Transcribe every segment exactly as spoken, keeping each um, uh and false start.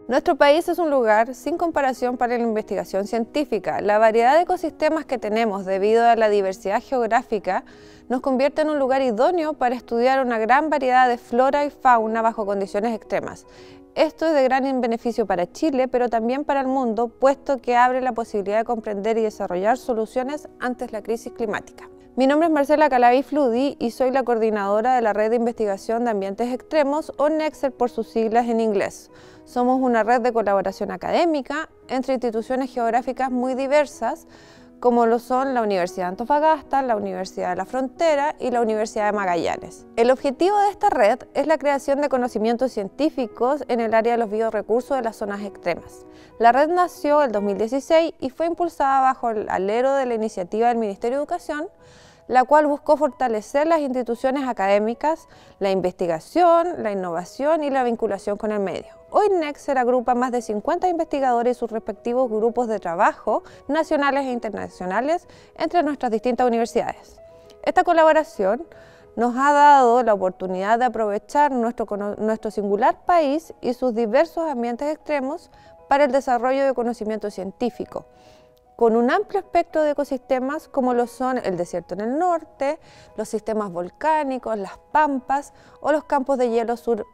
Nuestro país es un lugar sin comparación para la investigación científica. La variedad de ecosistemas que tenemos debido a la diversidad geográfica nos convierte en un lugar idóneo para estudiar una gran variedad de flora y fauna bajo condiciones extremas. Esto es de gran beneficio para Chile, pero también para el mundo, puesto que abre la posibilidad de comprender y desarrollar soluciones ante la crisis climática. Mi nombre es Marcela Calavi Fludi y soy la coordinadora de la Red de Investigación de Ambientes Extremos, o NEXER por sus siglas en inglés. Somos una red de colaboración académica entre instituciones geográficas muy diversas, como lo son la Universidad de Antofagasta, la Universidad de la Frontera y la Universidad de Magallanes. El objetivo de esta red es la creación de conocimientos científicos en el área de los biorrecursos de las zonas extremas. La red nació en el dos mil dieciséis y fue impulsada bajo el alero de la iniciativa del Ministerio de Educación, la cual buscó fortalecer las instituciones académicas, la investigación, la innovación y la vinculación con el medio. Hoy NEXER agrupa más de cincuenta investigadores y sus respectivos grupos de trabajo nacionales e internacionales entre nuestras distintas universidades. Esta colaboración nos ha dado la oportunidad de aprovechar nuestro, nuestro singular país y sus diversos ambientes extremos para el desarrollo de conocimiento científico, con un amplio espectro de ecosistemas como lo son el desierto en el norte, los sistemas volcánicos, las pampas o los campos de hielo sur.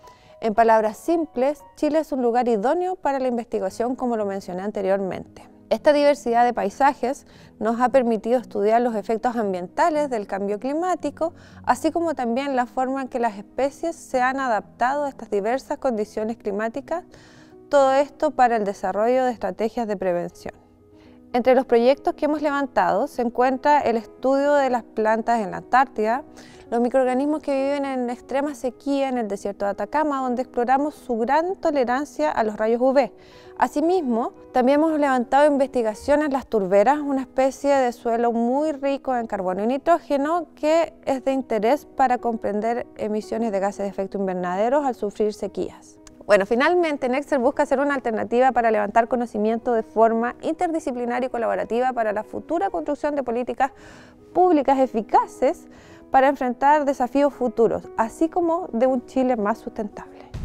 En palabras simples, Chile es un lugar idóneo para la investigación, como lo mencioné anteriormente. Esta diversidad de paisajes nos ha permitido estudiar los efectos ambientales del cambio climático, así como también la forma en que las especies se han adaptado a estas diversas condiciones climáticas, todo esto para el desarrollo de estrategias de prevención. Entre los proyectos que hemos levantado se encuentra el estudio de las plantas en la Antártida, los microorganismos que viven en extrema sequía en el desierto de Atacama, donde exploramos su gran tolerancia a los rayos U V. Asimismo, también hemos levantado investigaciones en las turberas, una especie de suelo muy rico en carbono y nitrógeno que es de interés para comprender emisiones de gases de efecto invernadero al sufrir sequías. Bueno, finalmente NEXER busca ser una alternativa para levantar conocimiento de forma interdisciplinaria y colaborativa para la futura construcción de políticas públicas eficaces para enfrentar desafíos futuros, así como de un Chile más sustentable.